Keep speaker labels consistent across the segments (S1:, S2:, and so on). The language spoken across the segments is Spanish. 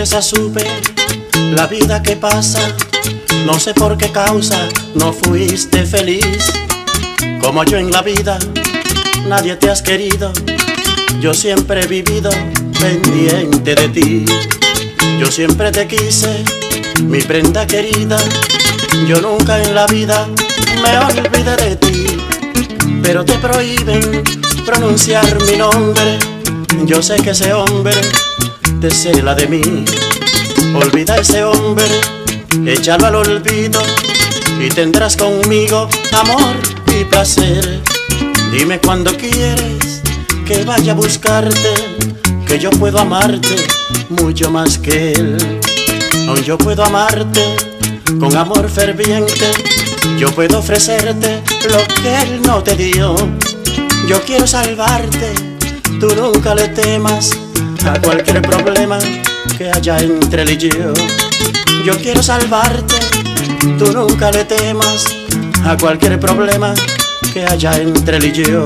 S1: tristeza supe la vida que pasa. No sé por qué causa no fuiste feliz. Como yo en la vida nadie te has querido. Yo siempre he vivido pendiente de ti. Yo siempre te quise, mi prenda querida. Yo nunca en la vida me olvidé de ti. Pero te prohíben pronunciar mi nombre. Yo sé que ese hombre te cela de mí. Olvida a ese hombre, échalo al olvido y tendrás conmigo amor y placer. Dime cuando quieres que vaya a buscarte, que yo puedo amarte mucho más que él. No, yo puedo amarte con amor ferviente. Yo puedo ofrecerte lo que él no te dio. Yo quiero salvarte, tú nunca le temas a cualquier problema que haya entre él y yo. Yo quiero salvarte, tú nunca le temas a cualquier problema que haya entre él y yo.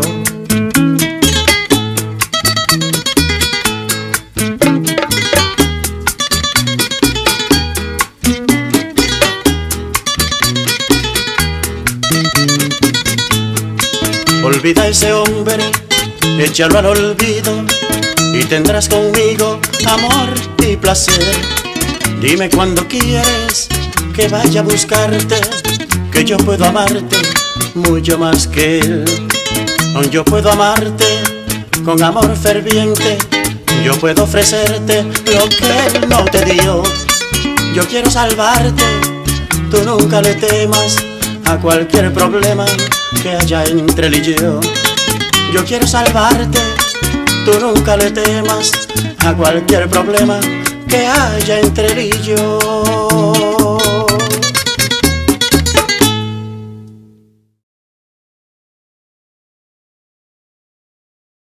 S1: Olvida a ese hombre, échalo al olvido y tendrás conmigo amor y placer. Dime cuando quieres que vaya a buscarte, que yo puedo amarte mucho más que él. Yo puedo amarte con amor ferviente. Yo puedo ofrecerte lo que él no te dio. Yo quiero salvarte, tú nunca le temas a cualquier problema que haya entre él y yo. Yo quiero salvarte, tú nunca le temas a cualquier problema que haya entre él y yo.